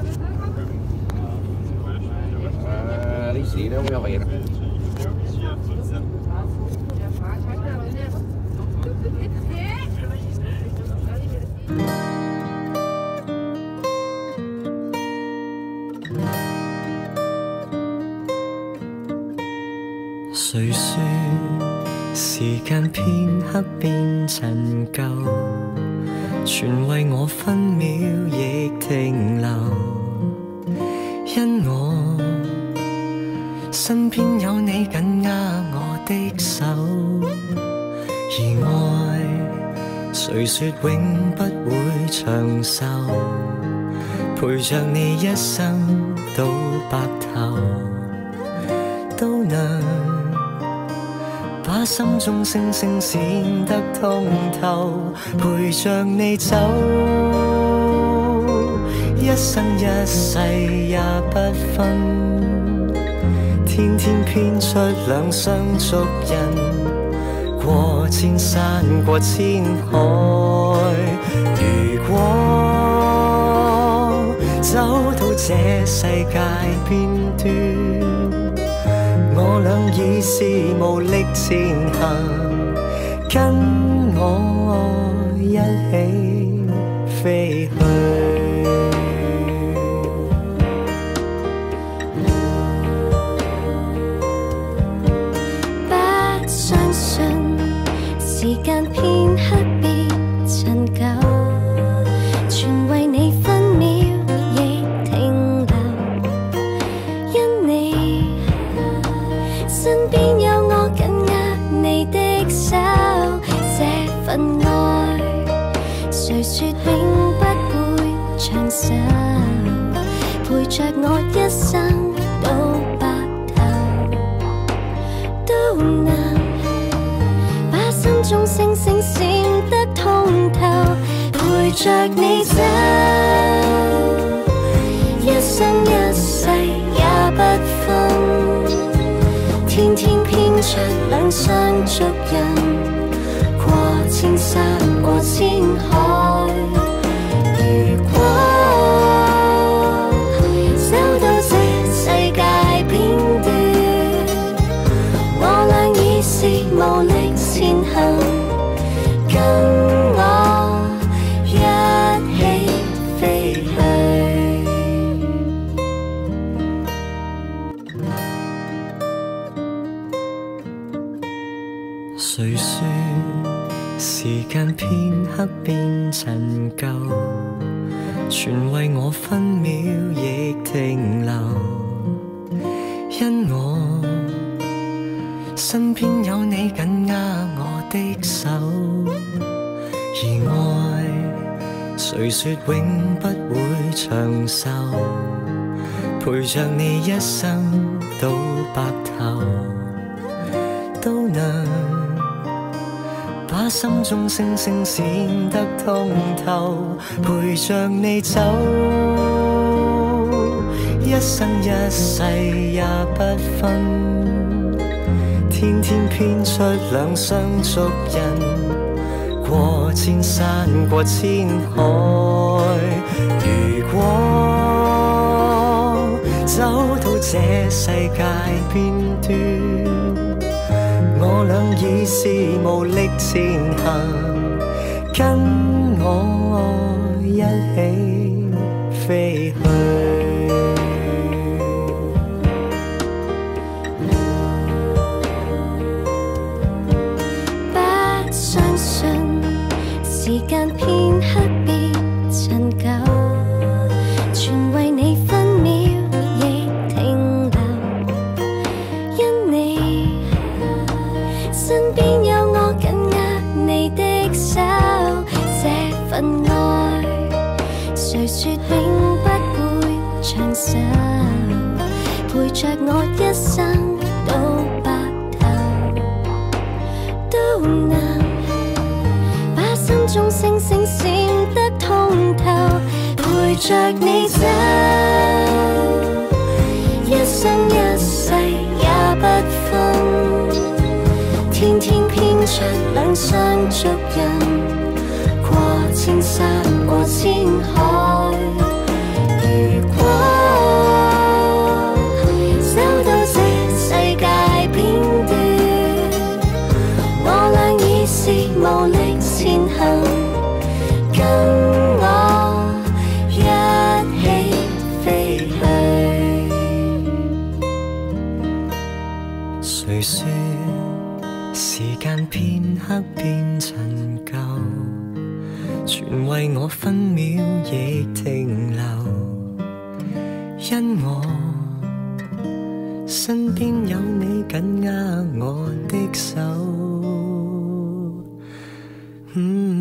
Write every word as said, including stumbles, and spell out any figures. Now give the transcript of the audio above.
啊，你死都没有回来。 谁说时间片刻变陈旧？全为我分秒亦停留，因我身边有你紧握我的手，而爱谁说永不会长寿？陪着你一生到白头，都能把心中星星闪得通透，陪着你走，一生一世也不分，天天編出兩雙足印，過千山過千海。如果走到這世界邊端，我倆已是無力前行，跟我一起飛去。 不相信時間片刻變陳舊，全為你分秒亦停留，因你身邊有我緊握你的手，這份愛誰說永不會長壽，陪着我一生到白頭，都能把心中星星閃得通透，陪着你走，一生一世也不分，天天編出兩雙足印，過千山過千海。如果走到這世界邊端，我倆已是無力前行，跟我一起飛去。 誰說時間片刻變陳舊，全為我分秒亦停留，因我身邊有你緊握我的手，而愛誰說永不會長壽，陪着你一生到白頭，都能把心中星星閃得通透，陪着你走，一生一世也不分，天天編出兩雙足印，過千山過千海。如果走到這世界邊端，我倆已是無力前行，跟我一起飛去。 不相信時間片刻變陳舊，全為你分秒亦停留，因你身邊有我緊握你的手，這份愛誰說永不會長壽，陪着我一生到白頭，都能把心中星星閃得通透，陪着你走，一生一世也不分，天天編出兩雙足印，過千山過千海。如果前行，跟我一起飛去。 誰說時間片刻變陳舊，全為我分秒亦停留，因我身邊有你緊握我的手。嗯